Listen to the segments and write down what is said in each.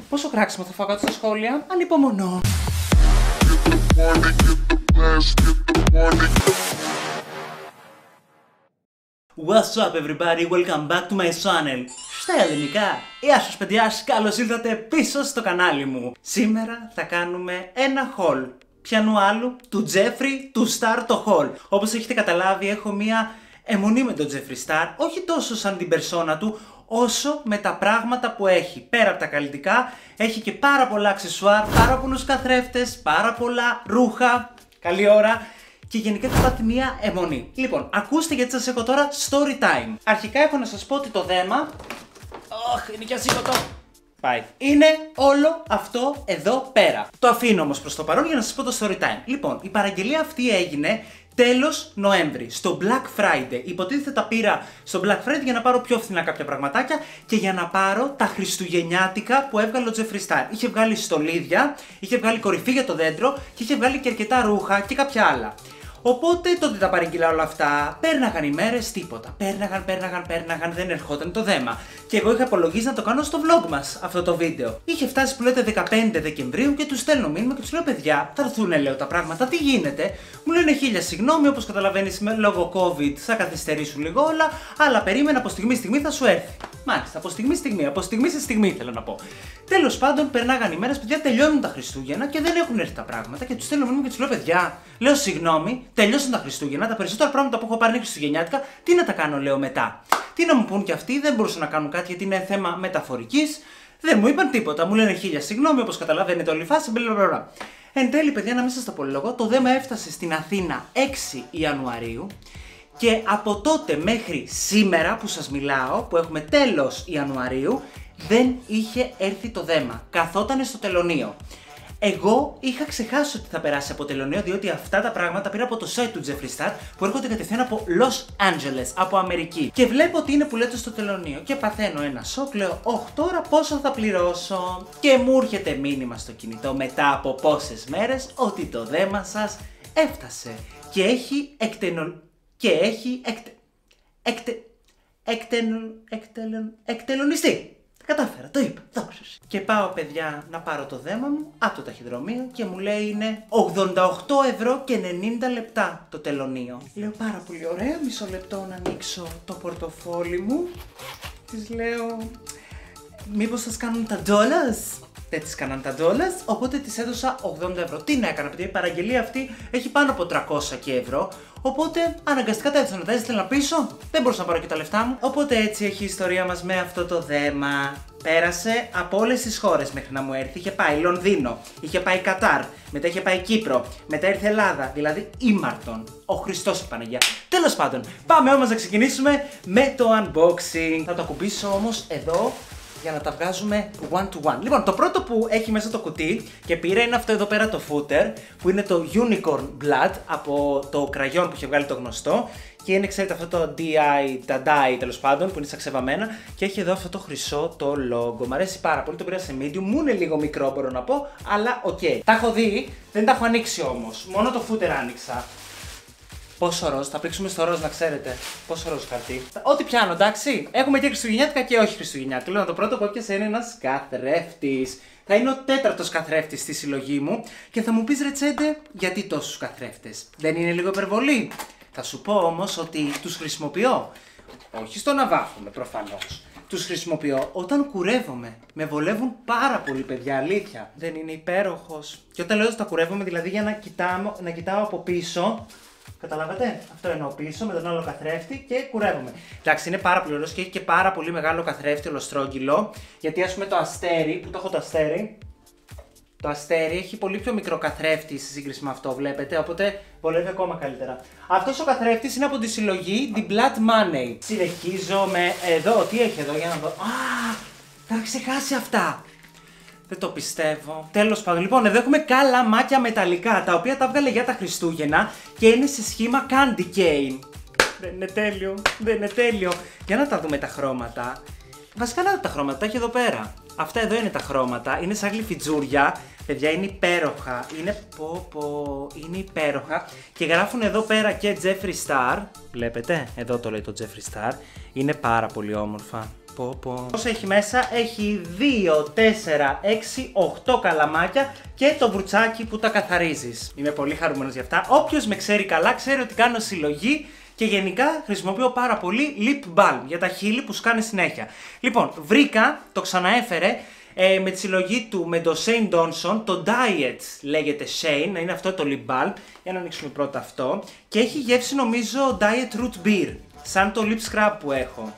Πόσο κράξιμο θα φάω κάτω στα σχόλια? Ανυπομονώ. What's up everybody, welcome back to my channel. Στα ελληνικά, γεια σας παιδιά, καλώς ήρθατε πίσω στο κανάλι μου. Σήμερα θα κάνουμε ένα haul. Ποιανού άλλου? Του Jeffree, του Star το haul. Όπως έχετε καταλάβει, έχω μία αιμονή με τον Jeffree Star, όχι τόσο σαν την περσόνα του, όσο με τα πράγματα που έχει. Πέρα από τα καλλιτικά, έχει και πάρα πολλά αξεσουάρ, πάρα πολλούς καθρέφτες, πάρα πολλά ρούχα. Καλή ώρα. Και γενικά του πάθει μία αιμονή. Λοιπόν, ακούστε γιατί σας έχω τώρα story time. Αρχικά έχω να σας πω ότι το δέμα... είναι και ασήκωτο. Πάει. Είναι όλο αυτό εδώ πέρα. Το αφήνω όμως προς το παρόν για να σας πω το story time. Λοιπόν, η παραγγελία αυτή έγινε τέλος Νοέμβρη, στο Black Friday. Υποτίθεται τα πήρα στο Black Friday για να πάρω πιο φθηνά κάποια πραγματάκια και για να πάρω τα χριστουγεννιάτικα που έβγαλε ο Jeffree Star. Είχε βγάλει στολίδια, είχε βγάλει κορυφή για το δέντρο και είχε βγάλει και αρκετά ρούχα και κάποια άλλα. Οπότε τότε τα παρήγγειλα όλα αυτά, πέρναγαν οι μέρες, τίποτα. Πέρναγαν, δεν ερχόταν το δέμα. Και εγώ είχα υπολογίσει να το κάνω στο vlog μας αυτό το βίντεο. Είχε φτάσει που λέτε 15 Δεκεμβρίου και τους στέλνω μήνυμα και τους λέω: παιδιά, θα έρθουνε, λέω, τα πράγματα, τι γίνεται? Μου λένε χίλια συγγνώμη, όπως καταλαβαίνεις, λόγω COVID θα καθυστερήσουν λίγο όλα, αλλά περίμενα από στιγμή στιγμή θα σου έρθει. Μάλιστα, από στιγμή σε στιγμή θέλω να πω. Τέλος πάντων, περνάγαν οι μέρες, παιδιά, τελειώνουν τα Χριστούγεννα και δεν έχουν έρθει τα πράγματα και τους στέλνω μήνυμα και τους λέω: παιδιά, λέω συγγνώμη, τελειώσαν τα Χριστούγεννα, τα περισσότερα πράγματα που έχω πάρει είναι χριστουγεννιάτικα, τι να τα κάνω, λέω, μετά? Τι να μου πούν κι αυτοί, δεν μπορούσαν να κάνουν κάτι γιατί είναι θέμα μεταφορικής, δεν μου είπαν τίποτα, μου λένε χίλια συγγνώμη, όπως καταλαβαίνετε όλη η φάση, μπλα. Εν τέλει, παιδιά, να μην σας τα πολυλογώ, το δέμα έφτασε στην Αθήνα 6 Ιανουαρίου. Και από τότε μέχρι σήμερα που σας μιλάω, που έχουμε τέλος Ιανουαρίου, δεν είχε έρθει το δέμα. Καθότανε στο τελωνείο. Εγώ είχα ξεχάσει ότι θα περάσει από τελωνείο, διότι αυτά τα πράγματα πήρα από το site του Jeffree Star που έρχονται κατευθείαν από Los Angeles, από Αμερική. Και βλέπω ότι είναι που λέτε στο τελωνείο. Και παθαίνω ένα σοκ, λέω: όχι, τώρα πόσο θα πληρώσω? Και μου έρχεται μήνυμα στο κινητό μετά από πόσες μέρες ότι το δέμα σας έφτασε. Και έχει εκτελονιστεί. Κατάφερα, το είπα, δόξα. Και πάω, παιδιά, να πάρω το δέμα μου από το ταχυδρομείο και μου λέει είναι 88 € και 90 λεπτά το τελωνείο. Λέω: πάρα πολύ ωραία, μισό λεπτό να ανοίξω το πορτοφόλι μου. Της λέω: μήπως σας κάνουν τα dollars? Δεν τις κάναν τα dollars, οπότε της έδωσα 80 €. Τι να έκανα, παιδιά, η παραγγελία αυτή έχει πάνω από 300 και ευρώ. Οπότε αναγκαστικά τα έδωσα να τα έστελνα πίσω. Δεν μπορούσα να πάρω και τα λεφτά μου. Οπότε έτσι έχει η ιστορία μας με αυτό το δέμα. Πέρασε από όλες τις χώρες μέχρι να μου έρθει. Είχε πάει Λονδίνο, είχε πάει Κατάρ, μετά είχε πάει Κύπρο, μετά ήρθε Ελλάδα, δηλαδή ήμαρτον. Ο Χριστός η Παναγία. Τέλος πάντων, πάμε όμως να ξεκινήσουμε με το unboxing. Θα το ακουμπήσω όμως εδώ για να τα βγάζουμε one to one. Λοιπόν, το πρώτο που έχει μέσα το κουτί και πήρα είναι αυτό εδώ πέρα το footer, που είναι το Unicorn Blood από το κραγιόν που είχε βγάλει το γνωστό. Και είναι, ξέρετε, αυτό το DI, τα DI τέλος πάντων, που είναι στα ξεβαμμένα. Και έχει εδώ αυτό το χρυσό το logo. Μ' αρέσει πάρα πολύ, το πήρα σε medium. Μου είναι λίγο μικρό, μπορώ να πω, αλλά οκ. Τα έχω δει, δεν τα έχω ανοίξει όμως. Μόνο το footer άνοιξα. Πόσο ροζ, θα πρίξουμε στο ροζ να ξέρετε. Πόσο ροζ χαρτί. Ό,τι πιάνω, εντάξει. Έχουμε και χριστουγεννιάτικα και όχι χριστουγεννιάτικα. Λοιπόν, το πρώτο που έπιασε είναι ένας καθρέφτης. Θα είναι ο 4ος καθρέφτης στη συλλογή μου. Και θα μου πεις, Ρετσέντε, γιατί τόσους καθρέφτες? Δεν είναι λίγο υπερβολή? Θα σου πω όμως ότι τους χρησιμοποιώ. Όχι στο να βάφουμε, προφανώς. Τους χρησιμοποιώ όταν κουρεύομαι. Με βολεύουν πάρα πολύ, παιδιά, αλήθεια. Δεν είναι υπέροχος? Και όταν λέω ότι τα κουρεύομαι, δηλαδή για να κοιτάω από πίσω. Καταλάβατε, αυτό εννοώ, πίσω με τον άλλο καθρέφτη και κουρεύομαι. Εντάξει, είναι πάρα πολύ ωραίος και έχει και πάρα πολύ μεγάλο καθρέφτη ολοστρόγγυλο. Γιατί ας πούμε το αστέρι, που το έχω το αστέρι έχει πολύ πιο μικρό καθρέφτη σε σύγκριση με αυτό, βλέπετε, οπότε βολεύει ακόμα καλύτερα. Αυτός ο καθρέφτης είναι από τη συλλογή The Blood Money. Συνεχίζω με εδώ, τι έχει εδώ για να δω. Θα έχω ξεχάσει αυτά. Δεν το πιστεύω. Τέλος πάντων, λοιπόν, εδώ έχουμε καλαμάκια μεταλλικά, τα οποία τα έβγαλε για τα Χριστούγεννα και είναι σε σχήμα candy cane. Δεν είναι τέλειο, δεν είναι τέλειο. Για να τα δούμε τα χρώματα. Βασικά να τα χρώματα, τα έχει εδώ πέρα. Αυτά εδώ είναι τα χρώματα, είναι σαν γλυφιτζούρια. Παιδιά, είναι υπέροχα, είναι υπέροχα. Και γράφουν εδώ πέρα και Jeffree Star. Βλέπετε, εδώ το λέει το Jeffree Star. Είναι πάρα πολύ όμορφα. Όσο έχει μέσα, έχει 2, 4, 6, 8 καλαμάκια και το βρουτσάκι που τα καθαρίζεις. Είμαι πολύ χαρούμενος γι' αυτά. Όποιος με ξέρει καλά, ξέρει ότι κάνω συλλογή και γενικά χρησιμοποιώ πάρα πολύ lip balm για τα χείλη που σκάνε συνέχεια. Λοιπόν, βρήκα, το ξαναέφερε, με τη συλλογή του με το Shane Dawson, το Diet λέγεται Shane, είναι αυτό το lip balm. Για να ανοίξουμε πρώτα αυτό. Και έχει γεύση νομίζω Diet Root Beer, σαν το lip scrub που έχω.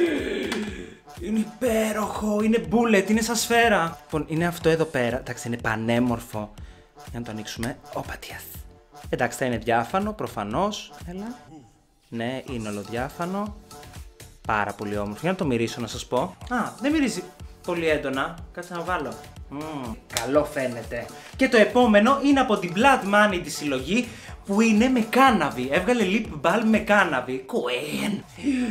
Είναι υπέροχο, είναι bullet, είναι σαν σφαίρα. Λοιπόν, είναι αυτό εδώ πέρα, εντάξει είναι πανέμορφο. Για να το ανοίξουμε, οπατιαθ. Εντάξει θα είναι διάφανο, προφανώς, έλα. Ναι, είναι ολοδιάφανο. Πάρα πολύ όμορφο, για να το μυρίσω να σας πω. Α, δεν μυρίζει πολύ έντονα, κάτσε να βάλω. Καλό φαίνεται. Και το επόμενο είναι από την Blood Money τη συλλογή που είναι με κάναβη. Έβγαλε lip balm με κάναβη. Queen.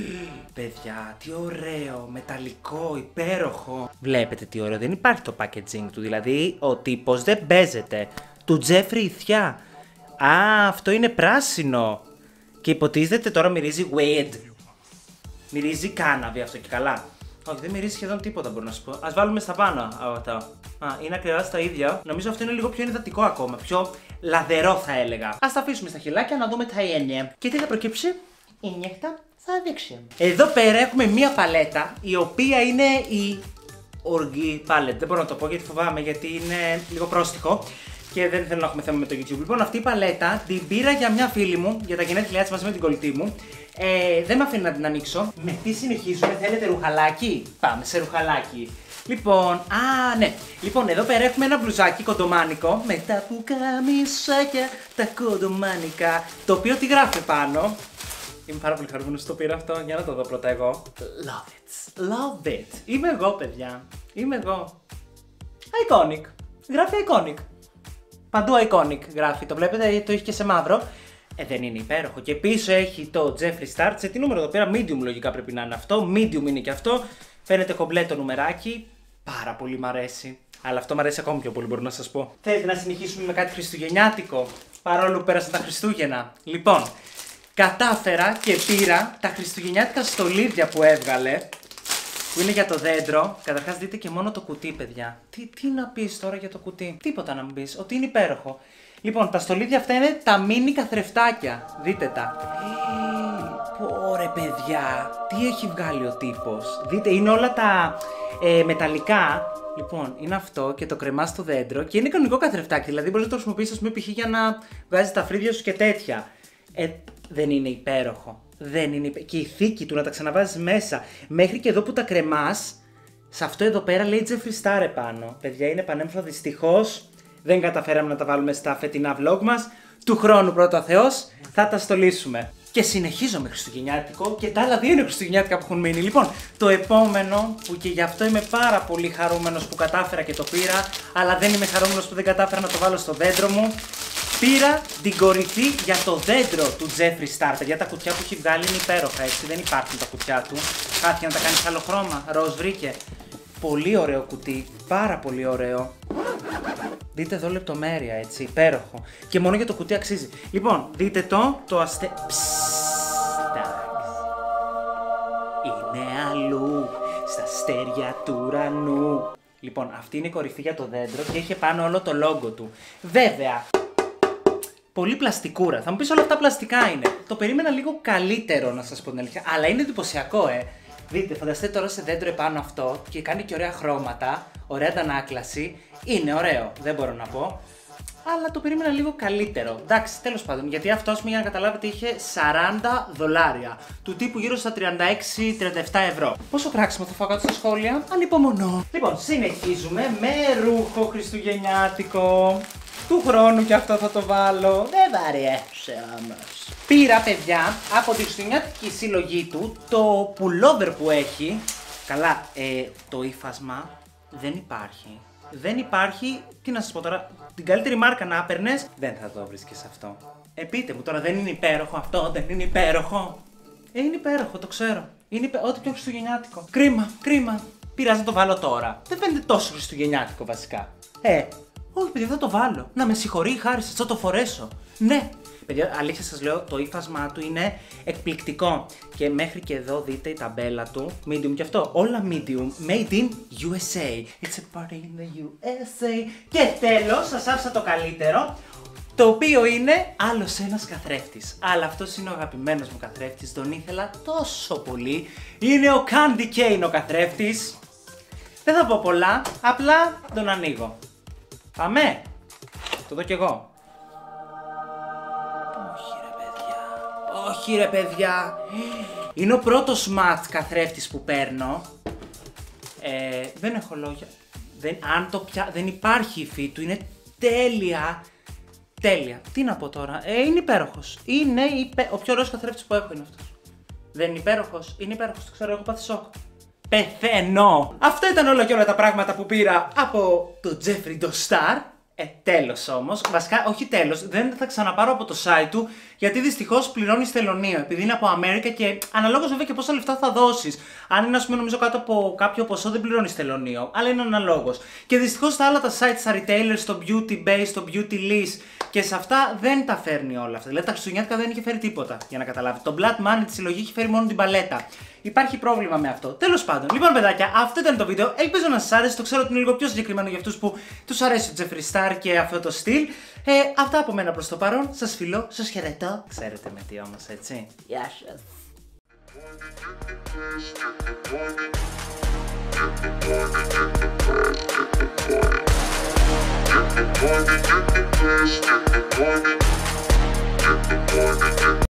Παιδιά, τι ωραίο, μεταλλικό, υπέροχο. Βλέπετε τι ωραίο, δεν υπάρχει το packaging του, δηλαδή ο τύπος δεν παίζεται. Του Jeffrey Ηθιά. Α, αυτό είναι πράσινο. Και υποτίθεται τώρα μυρίζει weed. Μυρίζει κάναβη αυτό και καλά. Όχι, δεν μυρίζει σχεδόν τίποτα μπορώ να σου πω. Ας βάλουμε στα πάνω αυτό. Α, είναι ακριβώς τα ίδια. Νομίζω αυτό είναι λίγο πιο ενυδατικό ακόμα. Πιο λαδερό θα έλεγα. Ας τα αφήσουμε στα χυλάκια να δούμε τα είναι. Και τι θα προκύψει? Η νύχτα θα δείξει. Εδώ πέρα έχουμε μία παλέτα η οποία είναι η Orgy Palette. Δεν μπορώ να το πω γιατί φοβάμαι, γιατί είναι λίγο πρόστιχο και δεν θέλω να έχουμε θέμα με το YouTube. Λοιπόν, αυτή η παλέτα την πήρα για μια φίλη μου για τα γενέθλιά της μαζί με την κολλητή μου. Δεν με αφήνει να την ανοίξω. Με τι συνεχίζουμε, θέλετε ρουχαλάκι? Πάμε σε ρουχαλάκι. Λοιπόν, ναι. Λοιπόν, εδώ πέρα έχουμε ένα μπλουζάκι κοντομάνικο με τα πουκαμισάκια, τα κοντομάνικα. Το οποίο τι γράφει πάνω? Είμαι πάρα πολύ χαρούμενος που το πήρα αυτό. Για να το δω πρώτα εγώ. Love it. Love it. Είμαι εγώ, παιδιά. Είμαι εγώ. Iconic. Γράφει iconic. Παντού iconic γράφει. Το βλέπετε, το έχει και σε μαύρο. Δεν είναι υπέροχο. Και πίσω έχει το Jeffree Star. Σε τι νούμερο εδώ πέρα? Medium λογικά πρέπει να είναι αυτό. Medium είναι και αυτό. Φαίνεται κομπλέ το νουμεράκι. Πάρα πολύ μ' αρέσει. Αλλά αυτό μ' αρέσει ακόμη πιο πολύ, μπορώ να σας πω. Θέλετε να συνεχίσουμε με κάτι χριστουγεννιάτικο? Παρόλο που πέρασαν τα Χριστούγεννα. Λοιπόν, κατάφερα και πήρα τα χριστουγεννιάτικα στολίδια που έβγαλε. Που είναι για το δέντρο. Καταρχάς δείτε και μόνο το κουτί, παιδιά. Τι να πεις τώρα για το κουτί? Τίποτα να μου πεις. Ότι είναι υπέροχο. Λοιπόν, τα στολίδια αυτά είναι τα μίνι καθρεφτάκια. Δείτε τα. Πόρε παιδιά, τι έχει βγάλει ο τύπος. Δείτε, είναι όλα τα μεταλλικά. Λοιπόν, είναι αυτό και το κρεμά στο δέντρο και είναι κανονικό καθρεφτάκι. Δηλαδή μπορείς να το χρησιμοποιήσεις, ας πούμε, π.χ. για να βγάζεις τα φρύδια σου και τέτοια. Δεν είναι υπέροχο? Δεν είναι και η θήκη του να τα ξαναβάζεις μέσα. Μέχρι και εδώ που τα κρεμάς, σε αυτό εδώ πέρα λέει Jeffree Star επάνω. Παιδιά, είναι πανέμορφο. Δυστυχώς δεν καταφέραμε να τα βάλουμε στα φετινά vlog μας. Του χρόνου πρώτα ο Θεός θα τα στολίσουμε. Και συνεχίζω με χριστουγεννιάτικο και τα άλλα δύο είναι χριστουγεννιάτικα που έχουν μείνει. Λοιπόν, το επόμενο που και γι' αυτό είμαι πάρα πολύ χαρούμενος που κατάφερα και το πήρα, αλλά δεν είμαι χαρούμενος που δεν κατάφερα να το βάλω στο δέντρο μου. Πήρα την κορυφή για το δέντρο του Jeffree Star. Παιδιά, τα κουτιά που έχει βγάλει είναι υπέροχα, έτσι. Δεν υπάρχουν τα κουτιά του. Χάθηκε να τα κάνει άλλο χρώμα. Ροζ βρήκε. Πολύ ωραίο κουτί. Πάρα πολύ ωραίο. Δείτε εδώ λεπτομέρεια, έτσι. Υπέροχο. Και μόνο για το κουτί αξίζει. Λοιπόν, δείτε το είναι αλλού, στα αστέρια του ουρανού. Λοιπόν, αυτή είναι η κορυφή για το δέντρο και είχε πάνω όλο το logo του. Βέβαια, πολύ πλαστικούρα. Θα μου πεις όλα αυτά πλαστικά είναι. Το περίμενα λίγο καλύτερο, να σας πω την αλήθεια. Αλλά είναι εντυπωσιακό, Δείτε, φανταστείτε τώρα σε δέντρο επάνω αυτό και κάνει και ωραία χρώματα, ωραία αντανάκλαση. Είναι ωραίο, δεν μπορώ να πω. Αλλά το περίμενα λίγο καλύτερο. Εντάξει, τέλος πάντων, γιατί αυτό, ας πούμε, για να καταλάβετε, είχε $40. Του τύπου γύρω στα 36-37 ευρώ. Πόσο κράξιμο θα φάω κάτω στα σχόλια? Ανυπομονώ. Λοιπόν, συνεχίζουμε με ρούχο χριστουγεννιάτικο. Του χρόνου και αυτό θα το βάλω. Δεν βαρέσει όμως. Πήρα, παιδιά, από τη χριστουγεννιάτικη συλλογή του το pullover που έχει. Καλά, το ύφασμα δεν υπάρχει. Δεν υπάρχει, τι να σας πω τώρα, την καλύτερη μάρκα να έπαιρνες, δεν θα το βρίσκεις αυτό. Πείτε μου τώρα, δεν είναι υπέροχο αυτό, δεν είναι υπέροχο? Είναι υπέροχο, το ξέρω. Είναι ό,τι πιο χριστουγεννιάτικο. Κρίμα, κρίμα. Πειράζει να το βάλω τώρα. Δεν φαίνεται τόσο χριστουγεννιάτικο βασικά. Όχι, παιδιά, θα το βάλω. Να με συγχωρεί η χάρη σας, θα το φορέσω. Ναι, Παιδιά, αλήθεια σας λέω, το ύφασμά του είναι εκπληκτικό. Και μέχρι και εδώ δείτε η ταμπέλα του. Medium και αυτό. Όλα medium. Made in USA. It's a party in the USA. Και τέλος, σας άφησα το καλύτερο. Το οποίο είναι άλλος ένας καθρέφτης. Αλλά αυτός είναι ο αγαπημένος μου καθρέφτης. Τον ήθελα τόσο πολύ. Είναι ο Candy Cane ο καθρέφτης. Δεν θα πω πολλά, απλά τον ανοίγω. Πάμε! Το δω κι εγώ. Όχι ρε παιδιά. Είναι ο πρώτος ματ καθρέφτης που παίρνω. Δεν έχω λόγια. Δεν υπάρχει υφή του, είναι τέλεια. Τέλεια. Τι να πω τώρα. Είναι υπέροχος. Είναι ο πιο ωραίος καθρέφτης που έχω είναι αυτός. Δεν είναι υπέροχος. Είναι υπέροχος. Το ξέρω, έχω πάθει σοκ. Πεθαίνω. Αυτό ήταν όλα και όλα τα πράγματα που πήρα από το Jeffree Star. Τέλος όμως. Βασικά, όχι τέλος. Δεν θα ξαναπάρω από το site του γιατί δυστυχώς πληρώνεις τελωνείο. Επειδή είναι από Αμέρικα και αναλόγως βέβαια και πόσα λεφτά θα δώσεις. Αν είναι, ας πούμε, νομίζω κάτω από κάποιο ποσό δεν πληρώνεις τελωνείο. Αλλά είναι αναλόγως. Και δυστυχώς τα άλλα τα sites, τα retailers, στο Beauty Base, στο Beauty List και σε αυτά δεν τα φέρνει όλα αυτά. Δηλαδή τα χριστουγεννιάτικα δεν είχε φέρει τίποτα για να καταλάβετε. Το Blood Money τη συλλογή είχε φέρει μόνο την παλέτα. Υπάρχει πρόβλημα με αυτό. Τέλος πάντων, λοιπόν, παιδάκια, αυτό ήταν το βίντεο. Ελπίζω να σας άρεσε. Το ξέρω ότι είναι λίγο πιο συγκεκριμένο για αυτούς που τους αρέσει ο Jeffree Star και αυτό το στυλ. Αυτά από μένα προς το παρόν. Σας φιλώ, σας χαιρετώ. Ξέρετε με τι όμως, έτσι. Γεια σας.